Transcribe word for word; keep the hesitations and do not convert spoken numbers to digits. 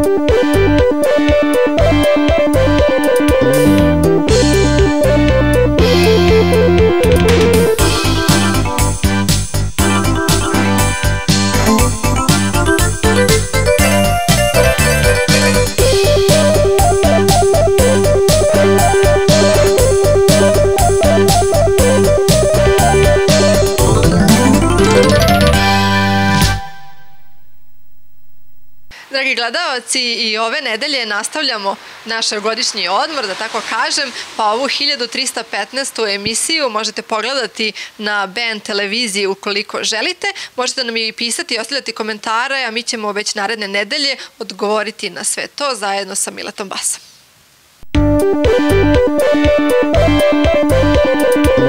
Dragi gledalci, i ove nedelje nastavljamo naš godišnji odmor, da tako kažem, pa ovu hiljadu trista petnaestu emisiju možete pogledati na B N televiziji ukoliko želite. Možete nam i pisati i ostavljati komentare, a mi ćemo već naredne nedelje odgovoriti na sve to zajedno sa Miletom Basom.